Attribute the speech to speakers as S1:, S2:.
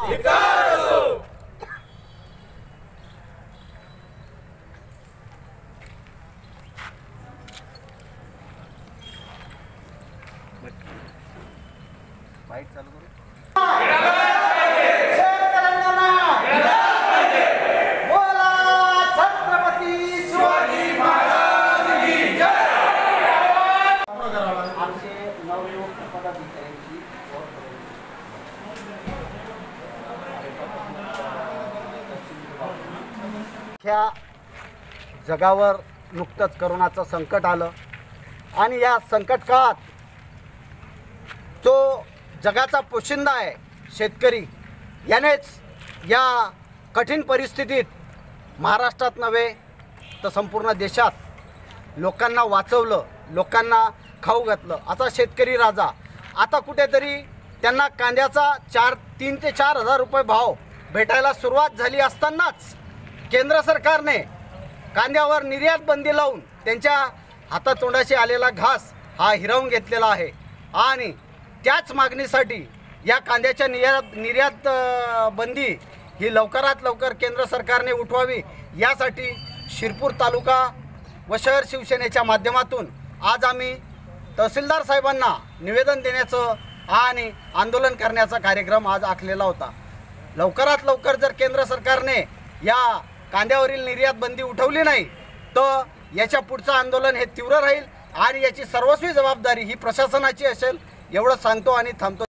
S1: Bite चालू करू। ह्या जगावर नुकतंच करोनाचं संकट आलं आणि या संकट काळात जो जगाचा पोशिंदा आहे शेतकरी, यानेच या कठीण परिस्थितीत महाराष्ट्रात नव्हे तर संपूर्ण देशात लोकांना वाचवलं, लोकांना खाऊ घातलं। असा शेतकरी राजा आता कुठेतरी त्यांना कांद्याचा 3 ते 4 हजार रुपये भाव भेटायला सुरुवात झाली असतानाच केंद्र सरकारने कांद्यावर निर्यात बंदी लावून त्यांच्या हातातोंडाशी आलेला घास हा हिरावून घेतलेला आहे आणि त्याच मागणीसाठी या कांद्याच्या निर्यात बंदी ही लवकरात लवकर केंद्र सरकारने उठवावी, यासाठी शिरपूर तालुका व शहर शिवसेनेच्या माध्यमातून आज आम्ही तहसीलदार साहेबांना निवेदन देण्याचं आणि आंदोलन करण्याचा कार्यक्रम आज आखलेला होता। लवकरात लवकर जर केंद्र सरकारने या कांद्यावरील निर्यात बंदी उठवली नाही तर याच्या पुढचं आंदोलन हे तीव्र राहील आणि याची सर्वस्वी जबाबदारी ही प्रशासनाची असेल, एवढं सांगतो आणि थांबतो।